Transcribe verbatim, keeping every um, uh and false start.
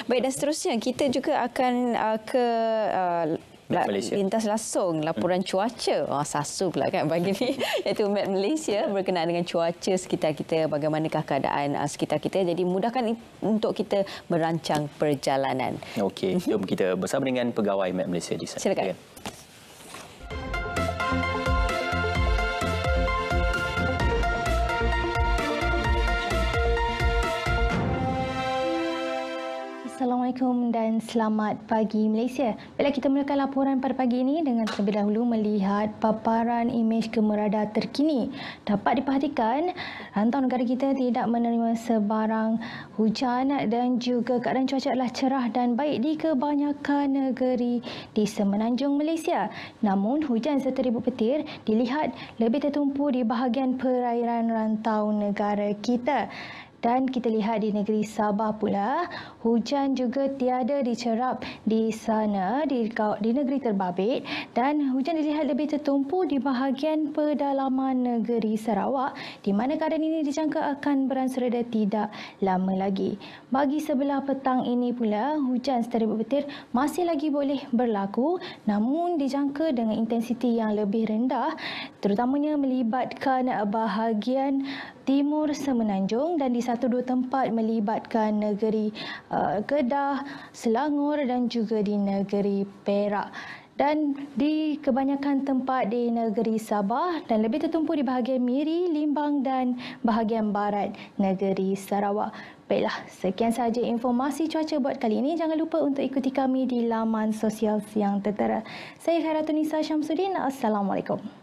Baik, dan seterusnya kita juga akan uh, ke uh, Malaysia. lintas langsung laporan hmm. cuaca. Oh, sasu pula kan pagi ni. Iaitu Met Malaysia berkenaan dengan cuaca sekitar kita, bagaimanakah keadaan uh, sekitar kita. Jadi mudahkan untuk kita merancang perjalanan. Okey, jom kita bersama dengan pegawai Met Malaysia di sana. Silakan. Assalamualaikum dan selamat pagi Malaysia. Baiklah, kita mulakan laporan pada pagi ini dengan terlebih dahulu melihat paparan imej gemerada terkini. Dapat diperhatikan, rantau negara kita tidak menerima sebarang hujan dan juga keadaan cuaca adalah cerah dan baik di kebanyakan negeri di semenanjung Malaysia. Namun, hujan serta ribut petir dilihat lebih tertumpu di bahagian perairan rantau negara kita. Dan kita lihat di negeri Sabah pula, hujan juga tiada dicerap di sana, di, di negeri Terbabit, dan hujan dilihat lebih tertumpu di bahagian pedalaman negeri Sarawak, di mana keadaan ini dijangka akan beransur reda tidak lama lagi. Bagi sebelah petang ini pula, hujan serta ribut petir masih lagi boleh berlaku, namun dijangka dengan intensiti yang lebih rendah, terutamanya melibatkan bahagian timur semenanjung dan di satu dua tempat melibatkan negeri uh, Kedah, Selangor dan juga di negeri Perak. Dan di kebanyakan tempat di negeri Sabah dan lebih tertumpu di bahagian Miri, Limbang dan bahagian barat negeri Sarawak. Baiklah, sekian sahaja informasi cuaca buat kali ini. Jangan lupa untuk ikuti kami di laman sosial yang tertera. Saya Khairatun Nisa Syamsuddin. Assalamualaikum.